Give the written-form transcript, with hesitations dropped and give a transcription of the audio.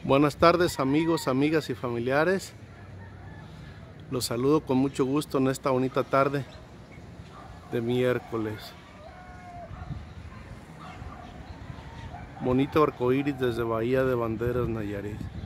Buenas tardes amigos, amigas y familiares. Los saludo con mucho gusto en esta bonita tarde de miércoles. Bonito arcoíris desde Bahía de Banderas, Nayarit.